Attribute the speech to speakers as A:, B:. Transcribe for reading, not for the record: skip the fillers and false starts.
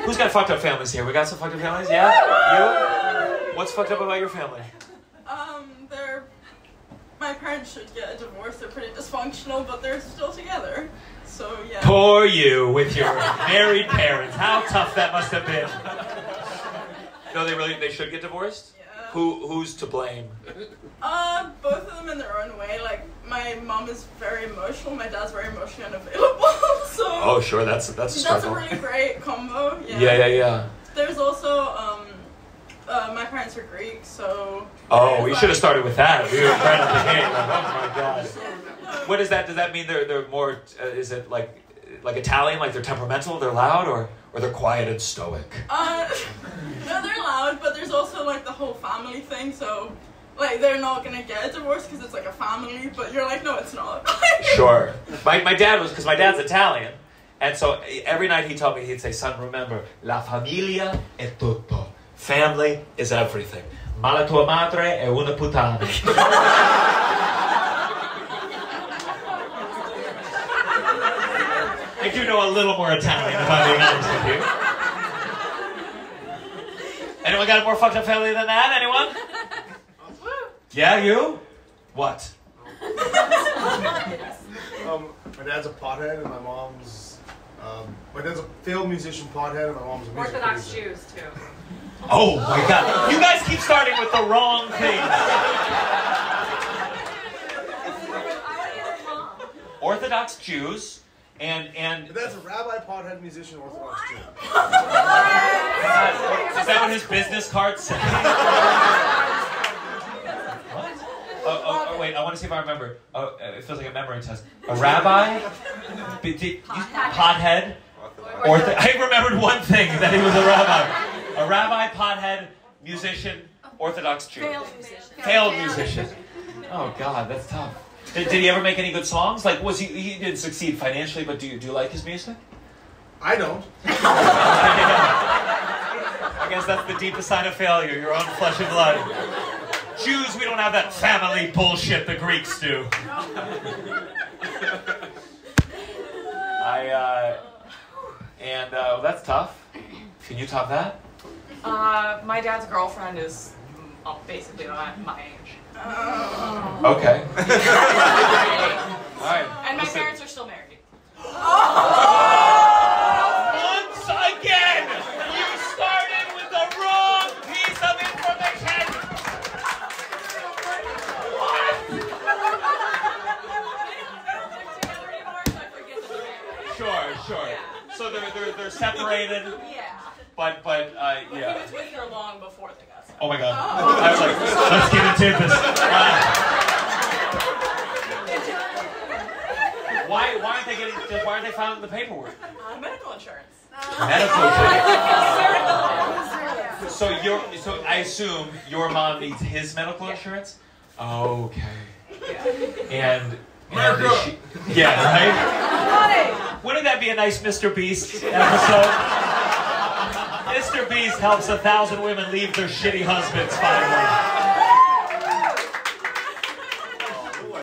A: Who's got fucked up families here? We got some fucked up families? Yeah? You? What's fucked up about your family?
B: My parents should get a divorce. They're pretty dysfunctional, but they're still together. So, yeah.
A: Poor you with your married parents. How tough that must have been. No, they should get divorced?
B: Yeah.
A: Who's to blame?
B: Both of them in their own way. Like, my mom is very emotional, my dad's very emotionally unavailable, so...
A: Oh, sure, that's a struggle.
B: That's a really great combo, yeah.
A: Yeah.
B: There's also, my parents are Greek, so...
A: Oh, we should have started with that. We were trying to behave. Oh my god. What is that? Does that mean they're more? Is it like Italian? Like they're temperamental? They're loud, or they're quiet and stoic?
B: No, they're loud, but there's also like the whole family thing. So, like they're not gonna get a divorce because it's like a family. But you're like, no, it's not.
A: Sure. My dad was, because my dad's Italian, and so every night he told me, he'd say, "Son, remember, la familia è tutto. Family is everything. Ma la tua madre è una puttana." I do know a little more Italian, if I'm being honest with you. Anyone got a more fucked up family than that? Anyone? Yeah, you? What?
C: My dad's a pothead, and my mom's... my dad's a failed musician pothead, and my mom's a music
D: Orthodox
C: producer.
D: Jews, too.
A: Oh my god. You guys keep starting with the wrong things. Orthodox Jews and
C: My dad's a rabbi, pothead, musician, Orthodox Jew.
A: is that what his business card said? What? Oh, wait, I want to see if I remember. Oh, it feels like a memory test. A rabbi? Pothead? I remembered one thing, that he was a rabbi. A rabbi, pothead, musician, Orthodox Jew. Failed musician. Oh God, that's tough. Did he ever make any good songs? Like, was he didn't succeed financially, but do you like his music?
C: I don't.
A: I guess that's the deepest sign of failure, your own flesh and blood. Jews, we don't have that family bullshit the Greeks do. That's tough. Can you top that?
D: My dad's girlfriend is basically my age.
A: Okay. All right.
D: And my parents are still married.
A: Once again, you started with the wrong piece of information. Sure. Yeah. So they're separated.
D: Yeah.
A: But yeah.
D: He was with her long before they got separated.
A: Oh my God. I was like, let's get into this. Why aren't they filing the paperwork?
D: Medical insurance.
A: Medical insurance. So I assume your mom needs his medical insurance? Okay. And yeah, right? Wouldn't that be a nice Mr. Beast episode? Mr. Beast helps 1,000 women leave their shitty husbands finally.